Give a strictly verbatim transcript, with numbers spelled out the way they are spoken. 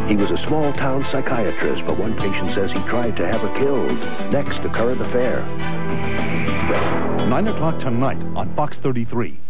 He was a small-town psychiatrist, but one patient says he tried to have her killed. Next, a current affair. nine o'clock tonight on Fox thirty-three.